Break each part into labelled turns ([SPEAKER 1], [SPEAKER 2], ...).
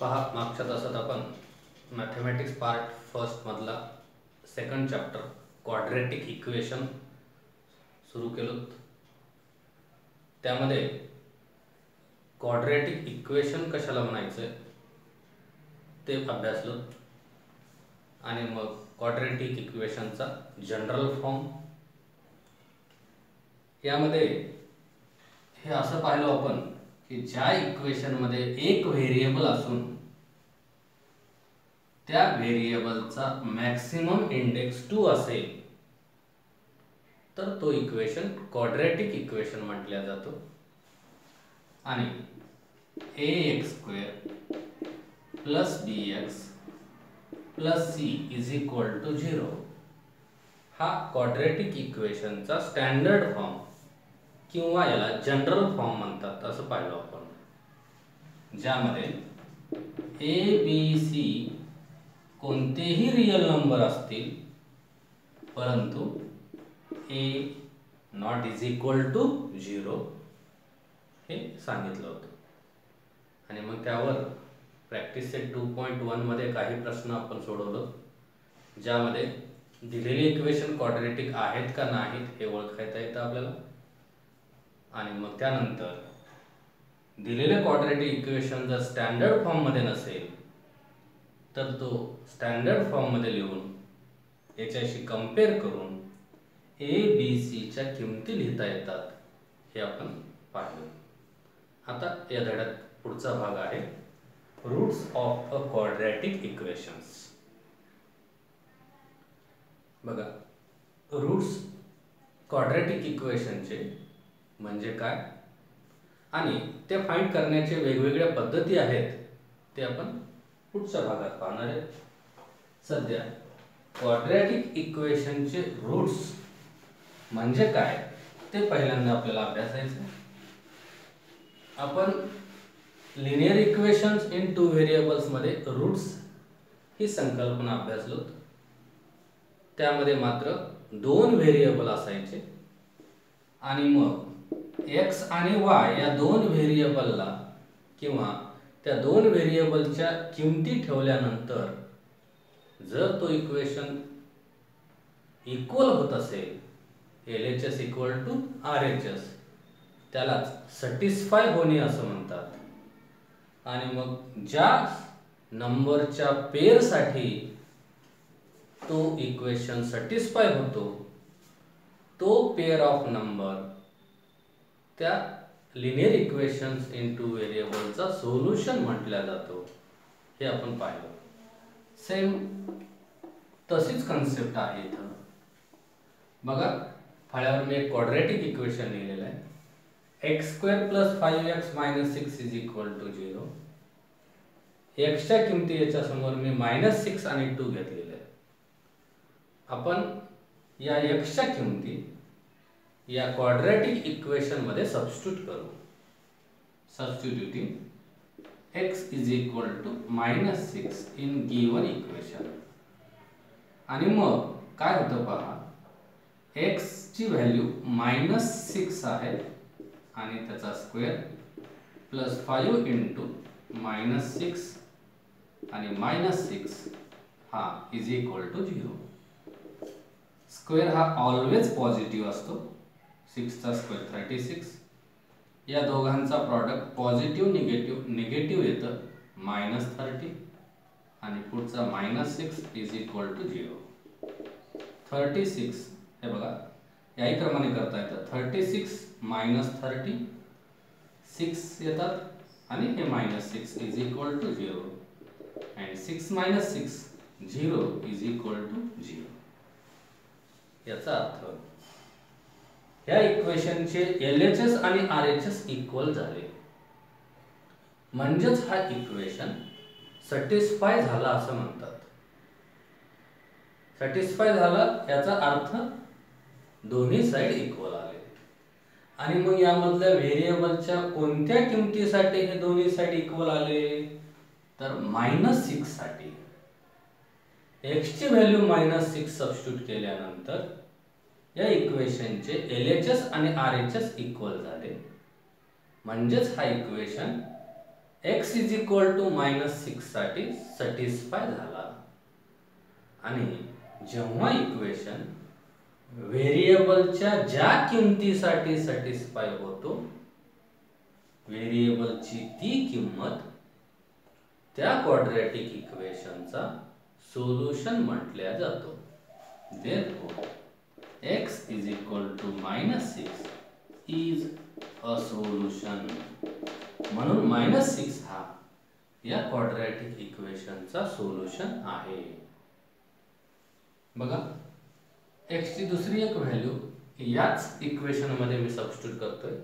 [SPEAKER 1] पहा, मागच्या तासात आपण मॅथमॅटिक्स पार्ट फर्स्ट मधला सेकंड चॅप्टर क्वाड्रॅटिक इक्वेशन सुरू केलं. त्यामध्ये क्वाड्रॅटिक इक्वेशन कशाला म्हणायचं ते अभ्यासलं आणि मग क्वाड्रॅटिक इक्वेशनचा जनरल फॉर्म. यामध्ये हे असं पाहिलं आपण की ज्या इक्वेशनमध्ये एक व्हेरिएबल असून त्या व्हेरिएबलचा मॅक्सिमम इंडेक्स 2 असेल तर तो इक्वेशन क्वाड्रॅटिक इक्वेशन म्हटल्या जातो. आणि ax² plus bx plus c is equal to 0 हा क्वाड्रॅटिक इक्वेशनचा स्टँडर्ड फॉर्म किंवा याला जनरल फॉर्म म्हणतात असं पाहिलं आपण, ज्यामध्ये a b c कोणतेही रियल नंबर असतील परंतु a not is equal to 0 हे सांगितलं होतं. आणि मग त्यावर प्रॅक्टिस सेट 2.1 मध्ये काही प्रश्न आपण सोडवलं, ज्यामध्ये दिलेले इक्वेशन क्वाड्रॅटिक आहेत का नाहीत हे ओळखायला येतं आपल्याला. आणि मग त्यानंतर दिलेले क्वाड्रॅटिक इक्वेशन जर स्टँडर्ड फॉर्म मध्ये नसेल तर तो स्टँडर्ड फॉर्म मध्ये लिहून याच्याशी कंपेअर करून a b c च्या किमती लिहिता येतात हे आपण पाहिलं. आता या धड्यात पुढचा भाग आहे roots of a quadratic equations. बघा, रूट्स क्वाड्रॅटिक इक्वेशनचे म्हणजे काय आणि ते फाइंड करण्याचे वेगवेगळ्या पद्धती आहेत ते आपण पुढच्या भागात पाहणार आहे. सध्या क्वाड्रॅटिक इक्वेशनचे रूट्स म्हणजे काय ते पहिल्यांदा आपल्याला अभ्यासायचं. आपण लिनियर इक्वेशन्स इन 2 व्हेरिएबल्स मध्ये रूट्स ही संकल्पना अभ्यासलो. त्यामध्ये मात्र 2 व्हेरिएबल असायचे आणि मग x आणि y या 2 व्हेरिएबलला किंवा त्या 2 व्हेरिएबलच्या किमती ठेवल्यानंतर जर तो इक्वेशन इक्वल होत असेल LHS इक्वल टू RHS त्याला सॅटिस्फाय होणे असं म्हणतात. आणि मग ज्या नंबरच्या पेअरसाठी तो इक्वेशन सॅटिस्फाय होतो तो पेअर ऑफ नंबर त्या लिनियर इक्वेशन्स इन 2 व्हेरिएबलचा सोल्युशन म्हटला जातो हे आपण पाहिलं. सेम तशीच कन्सेप्ट आहे इथं. बघा, फळ्यावर मी एक क्वाड्रॅटिक इक्वेशन लिहिलेलं आहे. x² plus 5x minus 6 is equal to 0. x च्या किमती याच्या समोर मी -6 आणि 2 घेतलेले आहे. आपण या x च्या किमती या क्वाड्रॅटिक इक्वेशन मध्ये सबस्टिट्यूट करू. Substituting x is equal to -6 in given equation. आणि मग काय होतं पहा, x ची व्हॅल्यू -6 आहे आणि त्याचा स्क्वेअर प्लस 5 इंटू -6 आणि -6 हा इज इक्वल टू 0. स्क्वेअर हा ऑलवेज पॉझिटिव्ह असतो. 6 चा स्क्वेअर 36. या दोघांचा प्रॉडक्ट पॉझिटिव्ह निगेटिव्ह येतं -30 आणि पुढचा -6 इज इक्वल टू 0. 36 हे बघा याही क्रमाने करता येतं. 36 -30 6 येतात आणि हे -6 is equal to 0 and 6 - 6 0 is equal to 0. याचा अर्थ या इक्वेशनचे LHS आणि RHS इक्वल झाले म्हणजेच हा इक्वेशन सॅटिस्फाय झाला असं म्हणतात. सॅटिस्फाय झाला याचा अर्थ दोन्ही साइड इक्वल आले. आणि मग यामधल्या व्हेरिएबलच्या कोणत्या किमतीसाठी हे दोन्ही साइड इक्वल आले तर -6 साठी. x ची व्हॅल्यू -6 सबस्टिट्यूट केल्यानंतर या इक्वेशनचे LHS आणि RHS इक्वल झाले म्हणजेच हा equation x is equal to -6 साठी सॅटिस्फाय झाला. आणि जेव्हा इक्वेशन व्हेरिएबलच्या ज्या किमतीसाठी सॅटिस्फाय होतो, व्हेरिएबलची ती किंमत त्या क्वाड्रॅटिक इक्वेशनचा सोल्युशन म्हटल्या जातो. Therefore, x is equal to -6 is a solution. म्हणून -6 हा या क्वाड्रॅटिक इक्वेशनचा सोल्युशन आहे. बघा, x ची दुसरी एक व्हॅल्यू याच इक्वेशन मध्ये मी सबस्टिट्यूट करतोय.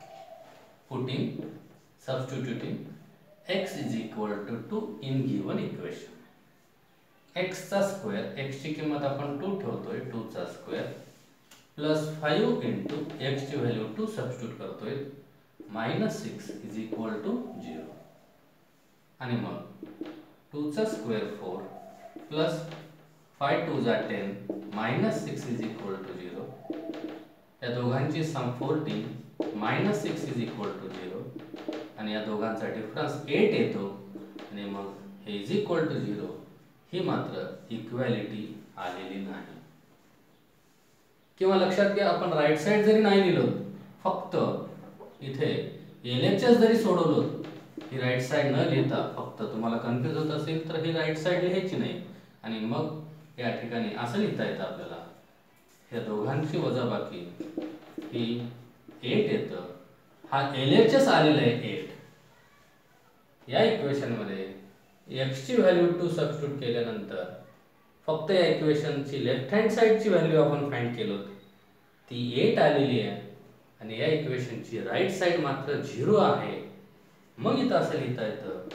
[SPEAKER 1] substituting x is equal to 2 in given equation. x चा स्क्वेअर, x ची किंमत आपण 2 ठेवतोय, 2 चा स्क्वेअर प्लस 5 इंटू x ची व्हॅल्यू 2 सबस्टिट्यूट करतोय, -6 इज इक्वल टू 0. आणि मग 2 चा स्क्वेअर 4 प्लस 5 2 जा 10 -6 इज इक्वल टू 0. या दोघांची सम 14 -6 इज इक्वल टू 0. आणि या दोघांचा डिफरन्स 8 येतो. आणि मग हे इज इक्वल टू 0 ही मात्र इक्वॅलिटी आलेली नाही. किंवा लक्षात घ्या, आपण राईट साइड जरी नाही लिहिलो, फक्त इथे LHS जरी सोडवलो, ही राईट साइड न लिहिता फक्त तुम्हाला कन्फ्यूज होत असेल तर ही राईट साइड लिहायची नाही. आणि मग या ठिकाणी असं लिहिता येतं आपल्याला, ह्या दोघांची वजाबाकी ही 8 येतं. हा LHS आलेला आहे 8. या इक्वेशन मध्ये x ची व्हॅल्यू 2 सबस्टिट्यूट केल्यानंतर फक्त या इक्वेशनची लेफ्ट हँड साइडची व्हॅल्यू आपण फाइंड केलो, ती 8 आलेली आहे. आणि या इक्वेशनची राईट साइड मात्र 0 आहे. मग इथं असं लिहिता येतं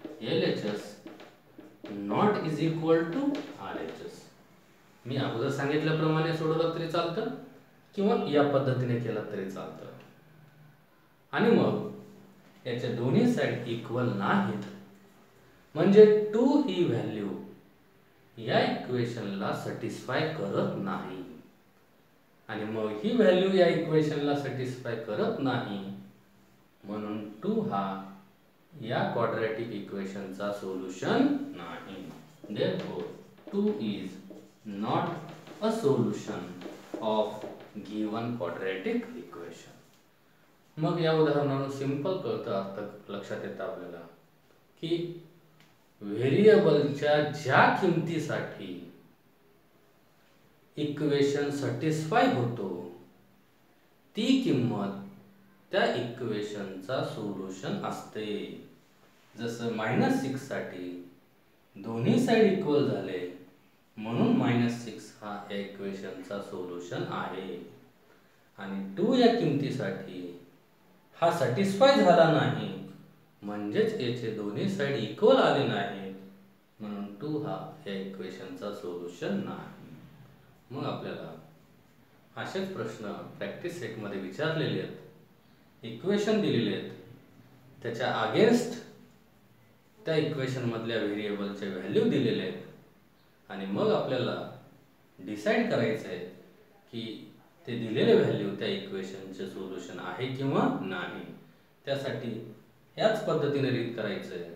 [SPEAKER 1] LHS not is equal to RHS. मी अगोदर सांगितल्याप्रमाणे सोडवलं तरी चालतं किंवा या पद्धतीने केलं तरी चालतं. आणि मग याच्या दोन्ही साइड इक्वल नाहीत, म्हणजे 2 ही व्हॅल्यू या इक्वेशनला सॅटिस्फाय करत नाही. आणि मग ही व्हॅल्यू या इक्वेशनला सॅटिस्फाय करत नाही, म्हणून 2 हा या क्वाड्रॅटिक इक्वेशनचा सोल्युशन नाही. Therefore, 2 is not a solution of given quadratic equation. मग या उदाहरणावरून सिंपल कळतं, अर्थ लक्षात येतं आपल्याला की व्हेरिएबलच्या ज्या किमतीसाठी इक्वेशन सॅटिस्फाय होतो, ती किंमत त्या इक्वेशनचा सोल्युशन असते. जसं -6 साठी दोन्ही साइड इक्वल झाले, म्हणून -6 हा या इक्वेशनचा सोल्युशन आहे. आणि 2 या किमतीसाठी हा सॅटिस्फाय झाला नाही, म्हणजेच याचे दोन्ही साइड इक्वल आले नाहीत, म्हणून 2 हा या इक्वेशनचा सोल्युशन नाही. मग आपल्याला असेच प्रश्न प्रॅक्टिस सेटमध्ये विचारलेले आहेत, इक्वेशन दिलेले आहेत, त्याच्या अगेन्स्ट त्या इक्वेशन मधल्या व्हेरिएबलचे व्हॅल्यू दिलेले आहेत. आणि मग आपल्याला डिसाइड करायचं आहे की ते दिलेले व्हॅल्यू त्या इक्वेशनचे सोल्युशन आहे किंवा नाही. त्यासाठी याच पद्धतीने रीत करायचं आहे.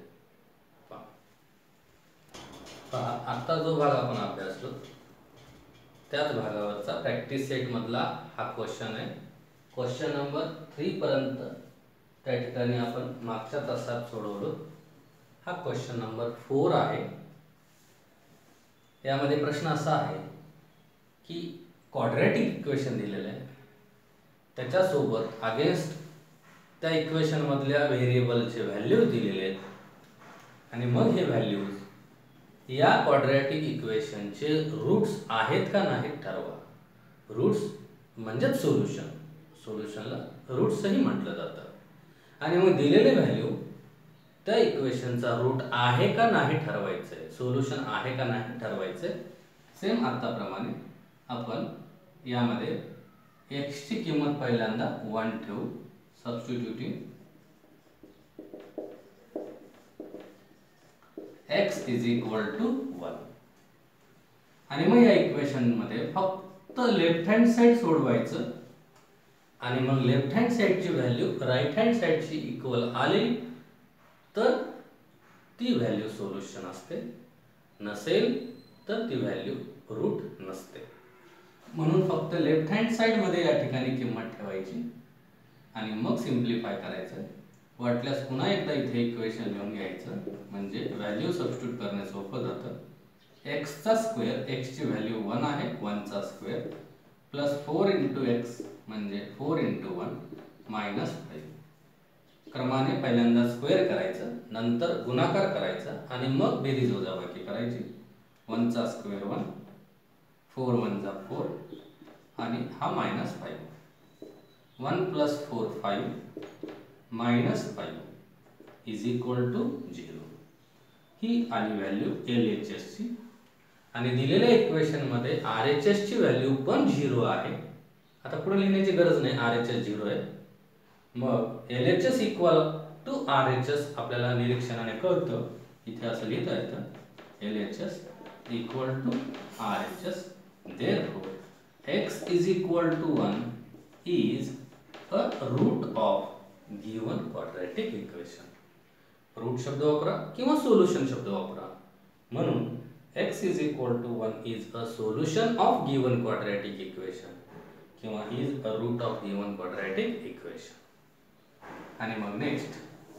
[SPEAKER 1] पहा, आता जो भाग आपण अभ्यासलो त्याच भागावरचा प्रॅक्टिस सेट मधला हा क्वेश्चन आहे. क्वेश्चन नंबर 3 पर्यंत त्या ठिकाणी आपण मागच्या तासात सोडवलो. हा क्वेश्चन नंबर 4 आहे. यामध्ये प्रश्न असा आहे की क्वाड्रॅटिक इक्वेशन दिलेलं आहे, त्याच्यासोबत अगेन्स्ट त्या इक्वेशन मधल्या व्हेरिएबलचे व्हॅल्यू दिलेले आहेत. आणि मग हे व्हॅल्यूज या क्वाड्रॅटिक इक्वेशनचे रूट्स आहेत का नाहीत ठरवा. रूट्स म्हणजेच सोल्युशन, सोल्युशनला रूट्सही म्हटलं जातं. आणि मग दिलेले व्हॅल्यू त्या इक्वेशनचा रूट आहे का नाही ठरवायचं आहे, सोल्युशन आहे का नाही ठरवायचं आहे. सेम आताप्रमाणे आपण यामध्ये x ची किंमत पहिल्यांदा 1 ठेवू, substituting x is equal to 1. आणि मग या इक्वेशन मध्ये फक्त लेफ्ट हँड साइड सोडवायचं. आणि मग लेफ्ट हँड साइडची व्हॅल्यू राईट हँड साइडची इक्वल आली तर ती व्हॅल्यू सोल्युशन असते, नसेल तर ती व्हॅल्यू रूट नसते. म्हणून फक्त लेफ्ट हँड साईडमध्ये या ठिकाणी किंमत ठेवायची आणि मग सिम्प्लिफाय करायचं. वाटल्यास पुन्हा एकदा इथे इक्वेशन लिहून घ्यायचं, म्हणजे व्हॅल्यू सबस्टिट्यूट करणे सोपं जातं. एक्सचा स्क्वेअर, एक्सची व्हॅल्यू 1 आहे, 1चा स्क्वेअर प्लस 4 इंटू एक्स म्हणजे 4 इंटू 1 मायनस 5. क्रमाने पहिल्यांदा स्क्वेअर करायचं, नंतर गुणाकार करायचा आणि मग बेरीज वजाबाकी करायची. 1चा स्क्वेअर 1, 4 1 जा 4 आणि हा minus 5. 1 plus 4 5 minus 5 is equal to 0. ही आली व्हॅल्यू LHSची. आणि दिलेल्या इक्वेशनमध्ये RHSची व्हॅल्यू पण 0 आहे. आता पुढे लिहिण्याची गरज नाही, RHS 0 आहे. मग LHS इक्वल टू RHS आपल्याला निरीक्षणाने कळतं. इथे असं लिहिता येतं, LHS equal to RHS. Therefore, x is equal to 1 is a root of given quadratic equation. Root शब्द वापरा किंवा सोल्युशन शब्द वापरा. म्हणून x is equal to 1 is a solution of given quadratic equation किंवा is a root of given quadratic equation. आणि मग next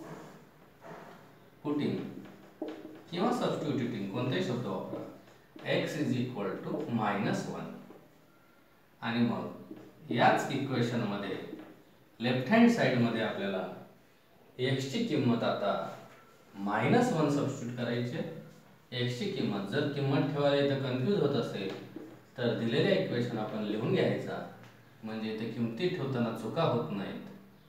[SPEAKER 1] putting किंवा सबस्टिट्यूटिंग कोणताही शब्द वापरा. x is equal to -1 आणि मग याच इक्वेशन मध्ये लेफ्ट हँड साइड मध्ये आपल्याला x ची किंमत आता -1 सबस्टिट्यूट करायची. x ची किंमत जर किंमत ठेवायला इथं कन्फ्यूज होत असेल तर दिलेल्या इक्वेशन आपण लिहून घ्यायचा, म्हणजे इथे किमती ठेवताना चुका होत नाहीत.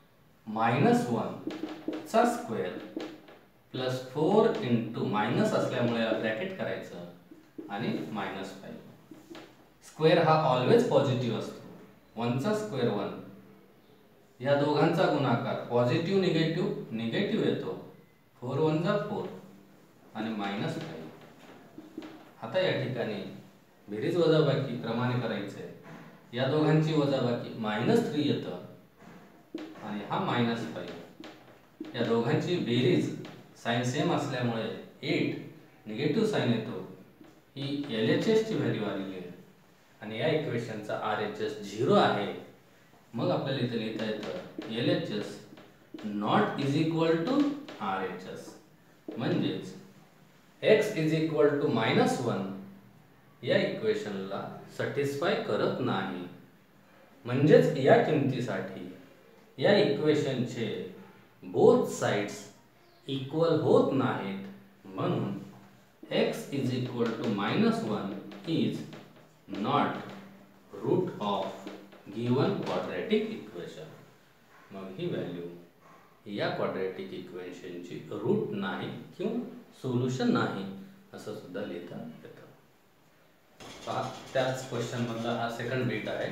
[SPEAKER 1] -1 चा स्क्वेअर प्लस 4 इंटू मायनस असल्यामुळे ब्रॅकेट करायचं आणि -5. स्क्वेअर हा ऑलवेज पॉझिटिव्ह असतो. 1 चा स्क्वेअर 1, या दोघांचा गुणाकार पॉझिटिव्ह निगेटिव्ह निगेटिव्ह येतो. 4 1 जा 4 आणि -5. आता या ठिकाणी बेरीज वजाबाकी क्रमाने करायचे. या दोघांची वजाबाकी -3 येतं आणि हा -5. या दोघांची बेरीज साइन सेम असल्यामुळे 8 निगेटिव्ह साइन येतो. ही LHS ची व्हॅल्यू आलेली आहे आणि या इक्वेशनचा RHS 0 आहे. मग आपल्याला इथे लिहिता येतं LHS not is equal to RHS, म्हणजेच x इज इक्वल टू -1 या इक्वेशनला सॅटिस्फाय करत नाही. म्हणजेच या किमतीसाठी या इक्वेशनचे बोथ साइड्स इक्वल होत नाहीत. म्हणून x is equal to -1 is not root of given quadratic equation. मग ही व्हॅल्यू या क्वाड्रॅटिक इक्वेशनची रूट नाही किंवा सोल्युशन नाही असं सुद्धा लिहिता येतं. पहा, त्याच क्वेश्चन मधला हा सेकंड बीट आहे.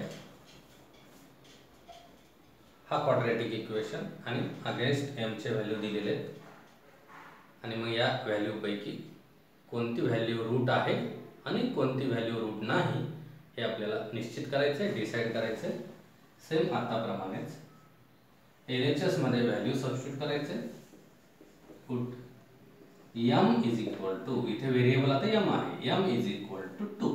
[SPEAKER 1] हा क्वाड्रॅटिक इक्वेशन आणि अगेन्स्ट m चे व्हॅल्यू दिलेले आहेत आणि मग या व्हॅल्यू पैकी कोणती व्हॅल्यू रूट आहे आणि कोणती व्हॅल्यू रूट नाही हे आपल्याला निश्चित करायचं आहे, डिसाइड करायचं आहे. सेम आताप्रमाणेच LHS मध्ये व्हॅल्यू सबस्टिट्यूट करायचे. Put m is equal to, इथे व्हेरिएबल आता m आहे, m इज इक्वल टू 2.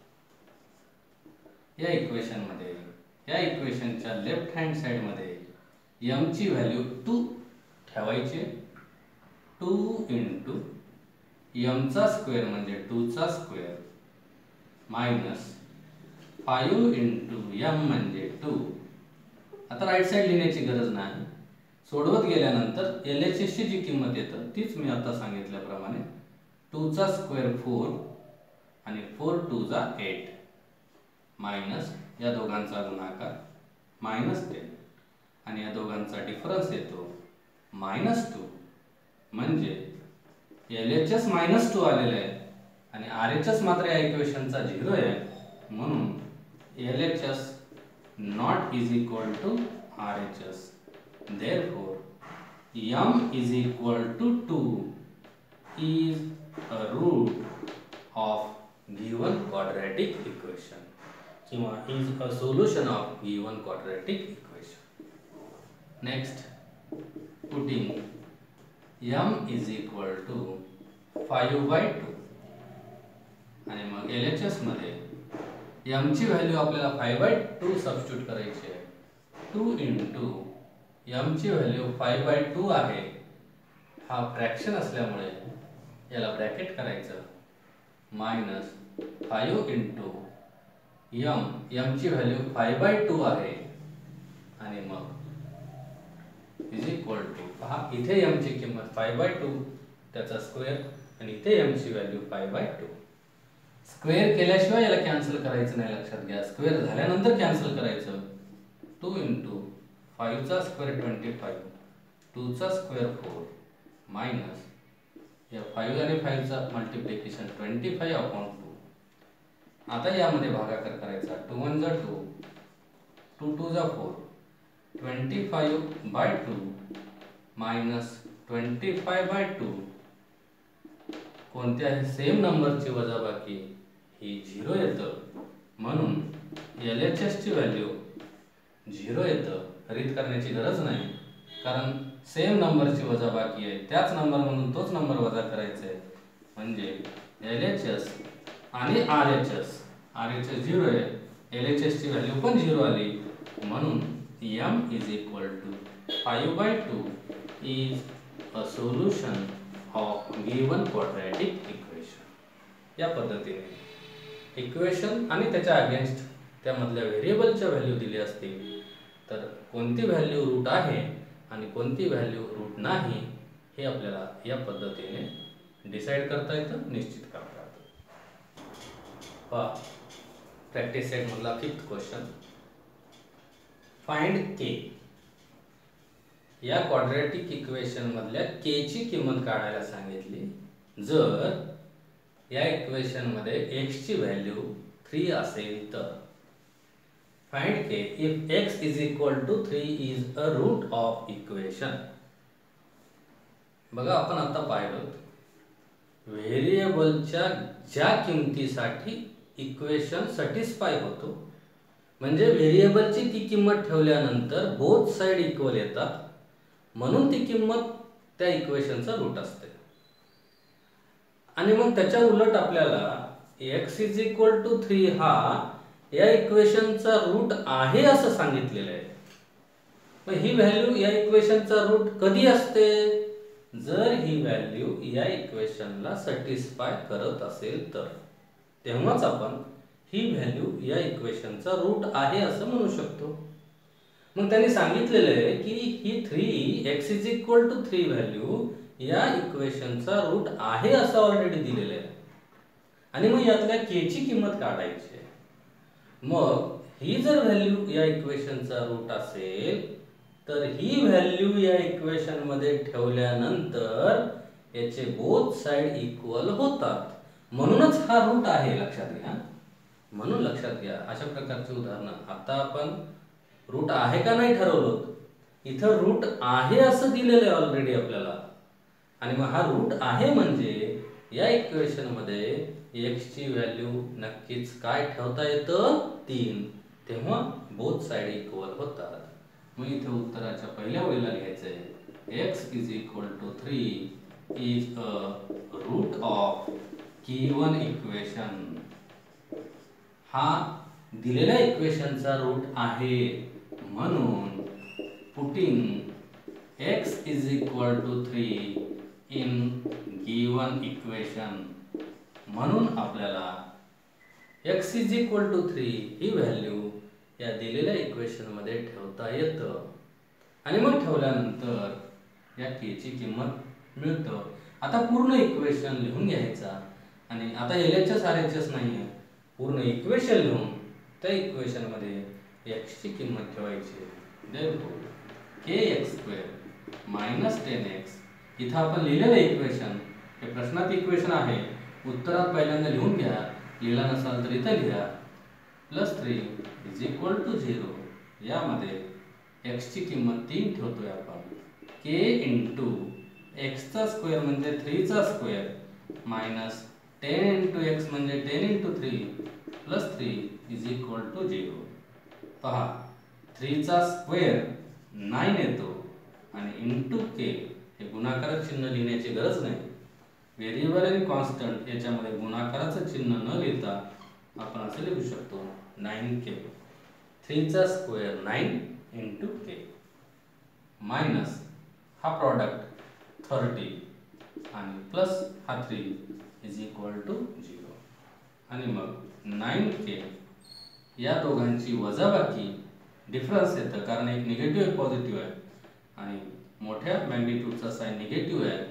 [SPEAKER 1] या इक्वेशन मध्ये या इक्वेशनच्या लेफ्ट हँड साइड मध्ये m ची व्हॅल्यू 2 ठेवायची. 2 इंटू m चा स्क्वेअर म्हणजे 2 चा स्क्वेअर मायनस 5 इंटू m म्हणजे 2. आता राईट साइड लिहिण्याची गरज नाही. सोडवत गेल्यानंतर LHS ची जी किंमत येतं तीच मी आता सांगितल्याप्रमाणे 2 चा स्क्वेअर 4 आणि 4 2 जा 8 मायनस या दोघांचा गुणाकार -10 आणि या दोघांचा डिफरन्स येतो -2. म्हणजे LHS -2 आलेला आहे आणि RHS मात्र या इक्वेशनचा 0 आहे. म्हणून LHS not is equal to RHS. Therefore, m is equal to 2 is a root of given quadratic equation किंवा is a solution of given quadratic equation. Next, putting m is equal to 5/2 आणि मग LHS मध्ये m ची value आपल्याला 5/2 substitute करायची आहे. 2 into m ची value 5/2 आहे. हा फ्रॅक्शन असल्यामुळे याला ब्रॅकेट करायचं. मायनस 5 इंटू m ची व्हॅल्यू 5/2 आहे आणि मग इज इक्वल टू पहा इथे m ची किंमत 5/2 त्याचा स्क्वेअर आणि इथे m ची व्हॅल्यू 5/2. स्क्वेअर केल्याशिवाय याला कॅन्सल करायचं नाही, लक्षात घ्या. स्क्वेअर झाल्यानंतर कॅन्सल करायचं. 2 इंटू 5 चा स्क्वेअर 25, 2 चा स्क्वेअर 4 मायनस या 5 आणि 5 चा मल्टिप्लिकेशन 25/2. आता यामध्ये भागाकार करायचा. 2 1 जा 2, 2 2 जा 4, 25/2 मायनस 25/2. कोणत्याही सेम नंबरची वजाबाकी ही 0 येतं, म्हणून LHS ची व्हॅल्यू 0 येतं. रीत करण्याची गरज नाही, कारण सेम नंबरची वजाबाकी आहे. त्याच नंबर म्हणून तोच नंबर वजा करायचा आहे. म्हणजे LHS आणि RHS 0 आहे. LHS ची व्हॅल्यू पण 0 आली, म्हणून m is equal to 5/2 is a solution of given quadratic equation. या पद्धतीने इक्वेशन आणि त्याच्या अगेन्स्ट त्यामधल्या व्हेरिएबलच्या व्हॅल्यू दिली असतील तर कोणती व्हॅल्यू रूट आहे आणि कोणती व्हॅल्यू रूट नाही हे आपल्याला या पद्धतीने डिसाइड करता येतं, निश्चित करता येतं. पहा प्रॅक्टिस सेट मधला 5th क्वेश्चन. Find k. या क्वाड्रॅटिक इक्वेशन मधल्या k ची किंमत काढायला सांगितली. जर या इक्वेशन मध्ये x ची व्हॅल्यू 3 असेल तर find k if x is equal to 3 is a root of equation. बघा आपण आता पाहिलं व्हेरिएबलच्या ज्या किमतीसाठी इक्वेशन सॅटिस्फाय होतो, म्हणजे व्हेरिएबलची ती किंमत ठेवल्यानंतर बोथ साइड इक्वल येतात, म्हणून ती किंमत त्या इक्वेशनचा रूट असते. आणि मग त्याच्या उलट आपल्याला x इज इक्वल टू 3 हा या इक्वेशनचा रूट आहे असं सांगितलेलं आहे. मग ही व्हॅल्यू या इक्वेशनचा रूट कधी असते? जर ही व्हॅल्यू या इक्वेशनला सॅटिस्फाय करत असेल तर, तेव्हाच आपण ही व्हॅल्यू या इक्वेशनचा रूट आहे असं म्हणू शकतो. मग त्यांनी सांगितलेलं आहे की ही 3 x is equal to 3 value या इक्वेशनचा रूट आहे असं ऑलरेडी दिलेलं आहे. आणि मग यातल्या k ची किंमत काढायची आहे. मग ही जर व्हॅल्यू या इक्वेशनचा रूट असेल तर ही व्हॅल्यू या इक्वेशन मध्ये ठेवल्यानंतर याचे बोथ साइड इक्वल होतात, म्हणूनच हा रूट आहे. लक्षात घ्या, म्हणून लक्षात घ्या अशा प्रकारची उदाहरणं. आता आपण रूट आहे का नाही ठरवलं, इथं रूट आहे असं दिलेलं आहे ऑलरेडी आपल्याला. आणि मग हा रूट आहे म्हणजे या इक्वेशन मध्ये x ची व्हॅल्यू नक्कीच काय ठेवता येतं? 3. तेव्हा बोथ साइड इक्वल होतात. मग इथे उत्तराच्या पहिल्या ओळीला लिहायचं आहे x is equal to 3 is a root of given equation. हा दिलेल्या इक्वेशनचा रूट आहे, म्हणून putting x is equal to 3 in given equation, म्हणून आपल्याला x इज इक्वल टू 3 ही व्हॅल्यू या दिलेल्या इक्वेशन मध्ये ठेवता येतं. आणि मग ठेवल्यानंतर या k ची किंमत मिळतं. आता पूर्ण इक्वेशन लिहून घ्यायचा आणि आता LHS RHS नाहीये, पूर्ण इक्वेशन लिहून त्या इक्वेशन मध्ये x ची किंमत ठेवायची. therefore kx² minus 10x. इथं आपण लिहिलेलं इक्वेशन हे प्रश्नात इक्वेशन आहे, उत्तरात पहिल्यांदा लिहून घ्या. लिहिला नसाल तर इथं लिहा. +3 इज इक्वल टू 0. यामध्ये x ची किंमत 3 ठेवतोय आपण. k इंटू x चा स्क्वेअर म्हणजे 3 चा स्क्वेअर मायनस 10 इंटू x म्हणजे 10 into 3 plus 3 is equal to 0. पहा 3 चा स्क्वेअर 9 येतो आणि इंटू k हे गुणाकारात चिन्ह लिहिण्याची गरज नाही. व्हेरिएबल आणि कॉन्स्टंट याच्यामध्ये गुणाकाराचं चिन्ह न लिहिता आपण असं लिहू शकतो 9k. 3 चा स्क्वेअर 9 इंटू k मायनस हा प्रॉडक्ट 30 आणि प्लस हा 3 इज इक्वल टू 0. आणि मग 9k या दोघांची वजाबाकी डिफरन्स येतं, कारण एक निगेटिव्ह एक पॉझिटिव्ह आहे आणि मोठ्या मॅग्निट्यूडचा साइन निगेटिव्ह आहे.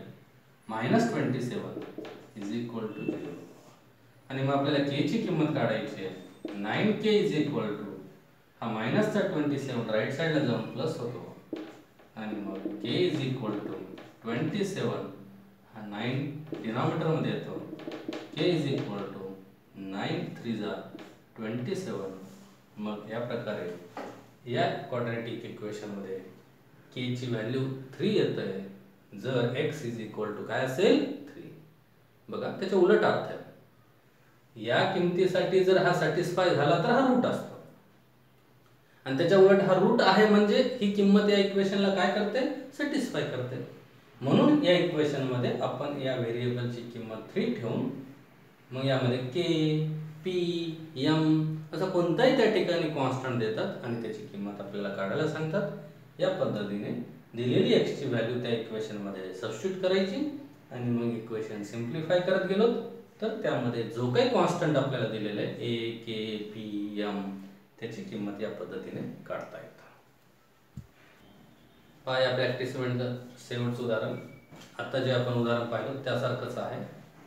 [SPEAKER 1] -27 इज इक्वल टू 0. आणि मग आपल्याला k ची किंमत काढायची आहे. 9k इज इक्वल टू हा मायनसचा 27 राईट साईडला जाऊन प्लस होतो आणि मग k इज इक्वल टू 27 हा 9 डिनॉमिनेटरमध्ये येतो. k इज इक्वल टू 9 3 जा 27. मग या प्रकारे या क्वाड्रॅटिक इक्वेशनमध्ये k ची व्हॅल्यू 3 येते जर x इज इक्वल टू काय असेल 3. बघा त्याचा उलट अर्थ आहे. या किमतीसाठी जर हा सॅटिस्फाय झाला तर हा रूट असतो आणि त्याच्या उलट हा रूट आहे म्हणजे ही किंमत या इक्वेशनला काय करते सॅटिस्फाय करते. म्हणून या इक्वेशन मध्ये आपण या व्हेरिएबलची किंमत 3 ठेवून मग यामध्ये k p m असं कोणताही त्या ठिकाणी कॉन्स्टंट देतात आणि त्याची किंमत आपल्याला काढायला सांगतात. या पद्धतीने दिलेली x ची व्हॅल्यू त्या इक्वेशन मध्ये सबस्टिट्यूट करायची आणि मग इक्वेशन सिंप्लिफाय करत गेलो तर त्यामध्ये जो काही कॉन्स्टंट आपल्याला दिलेला आहे a k p m त्याची किंमत या पद्धतीने काढता येते. पहा या प्रॅक्टिस मध्ये शेवटचं उदाहरण आता जे आपण उदाहरण पाहिलं त्यासारखंच आहे.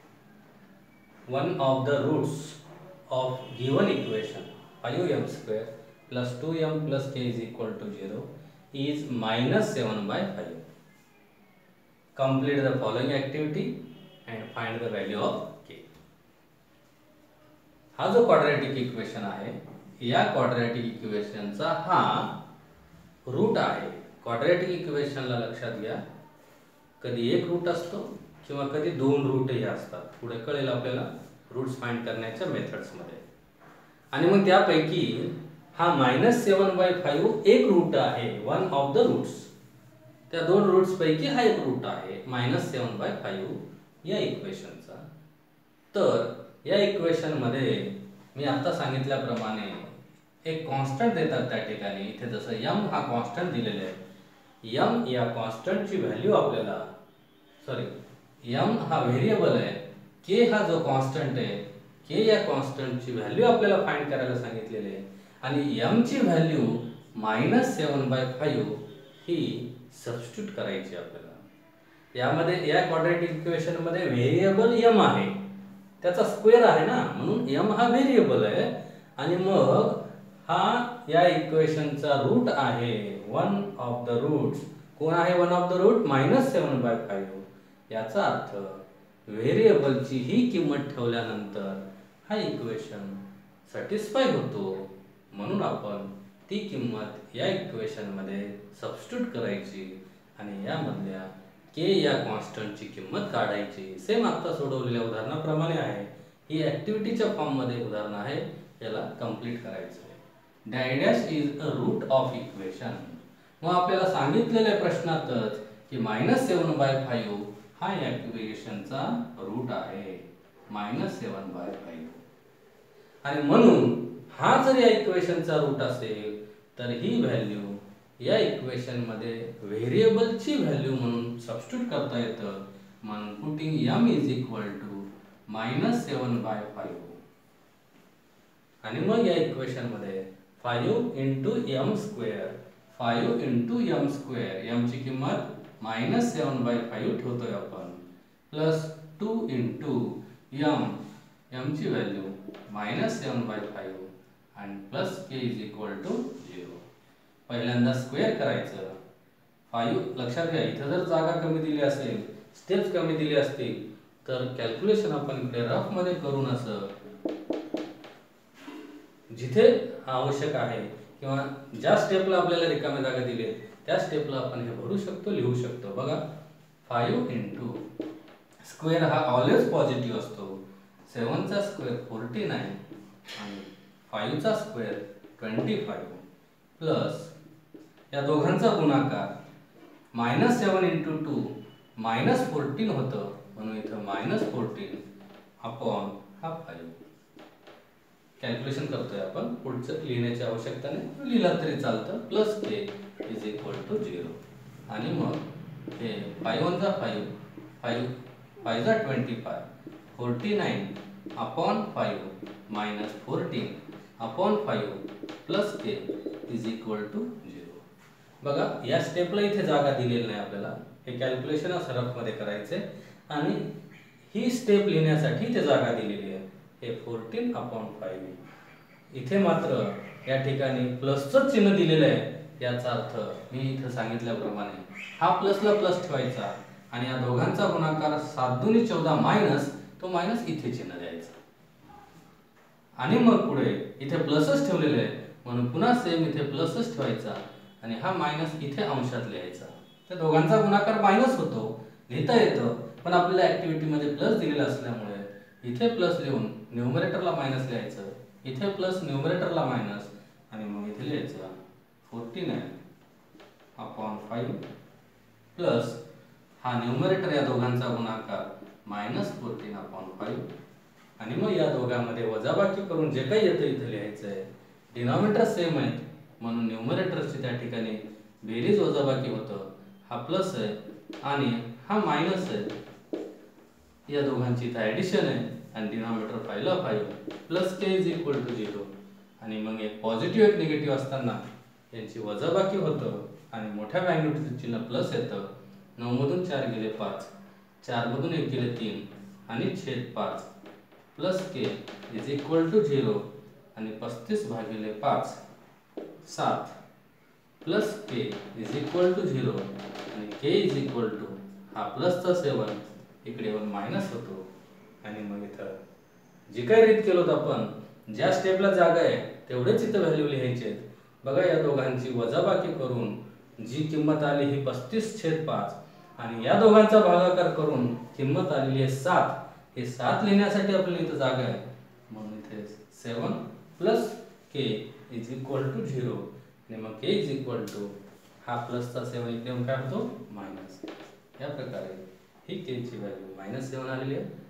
[SPEAKER 1] One of the roots of given equation 5m² plus 2m plus k is equal to 0 is -7/5. Complete the following activity and find the value of k. हा जो क्वाड्रॅटिक इक्वेशन आहे या क्वाड्रॅटिक इक्वेशनचा हा रूट आहे. क्वाड्रॅटिक इक्वेशनला लक्षात घ्या कधी एक रूट असतो किंवा कधी दोन रूटही असतात. पुढे कळेल आपल्याला रूट्स फाइंड करण्याच्या मेथड्स मध्ये. आणि मग त्यापैकी हा -7/5 एक रूट आहे. One of the roots. त्या दोन रूट्स पैकी हा एक रूट आहे -7/5 या इक्वेशनचा. तर या इक्वेशन मध्ये मी आता सांगितल्याप्रमाणे एक कॉन्स्टंट देतात त्या ठिकाणी. इथे जसं m हा कॉन्स्टंट दिलेला आहे. m या कॉन्स्टंटची व्हॅल्यू आपल्याला m हा व्हेरिएबल आहे. k हा जो कॉन्स्टंट आहे k या कॉन्स्टंटची व्हॅल्यू आपल्याला फाइंड करायला सांगितलेली आहे आणि m ची व्हॅल्यू -7/5 ही सबस्टिट्यूट करायची आपल्याला. यामध्ये या क्वाड्रॅटिक इक्वेशन मध्ये व्हेरिएबल m आहे त्याचा स्क्वेअर आहे ना म्हणून m हा व्हेरिएबल आहे आणि मग हा या इक्वेशनचा रूट आहे. वन ऑफ द रूट्स कोण आहे वन ऑफ द रूट -7/5. याचा अर्थ व्हेरिएबलची ही किंमत ठेवल्यानंतर हा इक्वेशन सॅटिस्फाय होतो. म्हणून आपण ती किंमत या इक्वेशन मध्ये सबस्टिट्यूट करायची आणि यामधल्या k या कॉन्स्टंटची किंमत काढायची. सेम आता सोडवलेल्या उदाहरणाप्रमाणे आहे. ही ऍक्टिव्हिटीच्या फॉर्म मध्ये उदाहरण आहे. याला कंप्लीट करायचं आहे. Dash is a root of equation. मग आपल्याला सांगितलेल्या प्रश्नातच की -7/5 हा या इक्वेशनचा रूट आहे -7/5. आणि म्हणून हा जर या इक्वेशनचा रूट असेल तर ही व्हॅल्यू या इक्वेशन मध्ये व्हेरिएबलची व्हॅल्यू म्हणून सबस्टिट्यूट करता येतं. म्हणून putting m is equal to -7/5 आणि मग या इक्वेशन मध्ये 5 into m², 5 into m², m ची किंमत -7/5 ठेवतोय आपण प्लस 2 इंटू m ची व्हॅल्यू -7/5 आणि plus k is equal to 0. पहिल्यांदा स्क्वेअर करायचं. 5 लक्षात घ्या इथे जर जागा कमी दिली असेल स्टेप्स कमी दिली असतील तर कॅल्क्युलेशन आपण इकडे रफ मध्ये करून असं जिथे आवश्यक आहे किंवा ज्या स्टेपला आपल्याला रिकामी जागा दिली त्या स्टेपला आपण हे भरू शकतो लिहू शकतो. बघा 5 इंटू स्क्वेअर हा ऑलवेज पॉझिटिव्ह असतो. 7 चा स्क्वेअर 49 आणि 5 चा स्क्वेअर 25 प्लस या दोघांचा गुणाकार -7 इंटू 2 -14 होतं, म्हणून इथं -14 अपॉन हा 5. कॅल्क्युलेशन करतोय आपण, पुढचं लिहिण्याची आवश्यकता नाही, लिहिला तरी चालतं. Plus k is equal to 0. आणि मग हे 5 1 जा 5, 5 5 जा 25, 49 upon 5 minus 14 upon 5 plus k is equal to 0. बघा, या स्टेपला इथे जागा दिलेली नाही आपल्याला, हे कॅल्क्युलेशन सरफमध्ये करायचे आणि ही स्टेप लिहिण्यासाठी इथे जागा दिलेली आहे. हे 14 अपॉन 5. इथे मात्र या ठिकाणी प्लसचं चिन्ह दिलेलं आहे. याचा अर्थ मी इथं सांगितल्याप्रमाणे हा प्लसला प्लस ठेवायचा आणि या दोघांचा गुणाकार 7 दुनी 14 मायनस, तो मायनस इथे चिन्ह द्यायचा. आणि मग पुढे इथे प्लसच ठेवलेलं आहे, म्हणून पुन्हा सेम इथे प्लसच ठेवायचा आणि हा मायनस इथे अंशात लिहायचा. त्या दोघांचा गुणाकार मायनस होतो, लिहिता येतं, पण आपल्याला ऍक्टिव्हिटीमध्ये प्लस दिलेला असल्यामुळे इथे प्लस लिहून न्यूमरेटरला मायनस लिहायचं, इथे प्लस न्यूमरेटरला मायनस, आणि मग इथे लिहायचं 49 अपॉन 5 प्लस हा न्यूमरेटर या दोघांचा गुणाकार -14 अपॉन 5. आणि मग या दोघांमध्ये वजाबाकी करून जे काही येतं इथे लिहायचं आहे. डिनॉमिनेटर सेम आहेत, म्हणून न्यूमरेटरची त्या ठिकाणी बेरीज वजाबाकी होतं. हा प्लस आहे आणि हा मायनस आहे, या दोघांची इथे ॲडिशन आहे आणि डिनॉमिनेटर 5 ला 5 plus k is equal to 0. आणि मग एक पॉझिटिव्ह एक निगेटिव्ह असताना यांची वजाबाकी होतं आणि मोठ्या मॅग्निट्यूडचं चिन्ह प्लस येतं. 9 मधून 4 गेले 5, 4 मधून 1 गेले 3 आणि छेद 5 plus k is equal to 0. आणि 35 भागिले 5 7 plus k is equal to 0. आणि के इज इक्वल टू हा प्लसचा 7 इकडे येऊन मायनस होतो. आणि मग इथं जी काही रीत केलो आपण, ज्या स्टेपला जागा आहे तेवढेच इथं व्हॅल्यू लिहायचे आहेत. बघा, या दोघांची वजाबाकी करून जी किंमत आली ही 35/5 आणि या दोघांचा भागाकार करून किंमत आलेली आहे 7. हे 7 लिहिण्यासाठी आपल्याला इथं जागा आहे, म्हणून इथे 7 plus k is equal to 0. आणि मग के इज इक्वल टू हा प्लसचा 7 इकडे काय होतो मायनस. या प्रकारे ही के ची व्हॅल्यू -7 आलेली आहे.